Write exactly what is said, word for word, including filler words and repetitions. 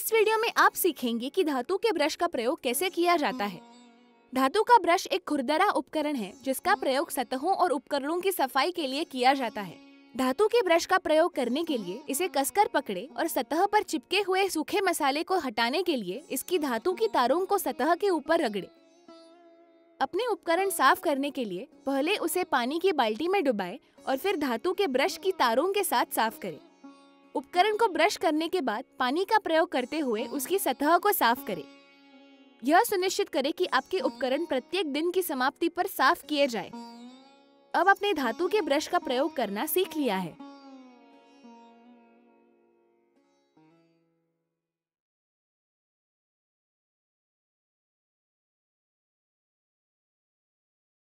इस वीडियो में आप सीखेंगे कि धातु के ब्रश का प्रयोग कैसे किया जाता है। धातु का ब्रश एक खुरदरा उपकरण है जिसका प्रयोग सतहों और उपकरणों की सफाई के लिए किया जाता है। धातु के ब्रश का प्रयोग करने के लिए इसे कसकर पकड़े और सतह पर चिपके हुए सूखे मसाले को हटाने के लिए इसकी धातु की तारों को सतह के ऊपर रगड़े। अपने उपकरण साफ करने के लिए पहले उसे पानी की बाल्टी में डुबाएं और फिर धातु के ब्रश की तारों के साथ साफ करें। उपकरण को ब्रश करने के बाद पानी का प्रयोग करते हुए उसकी सतह को साफ करें। यह सुनिश्चित करें कि आपके उपकरण प्रत्येक दिन की समाप्ति पर साफ किए जाएं। अब आपने धातु के ब्रश का प्रयोग करना सीख लिया है।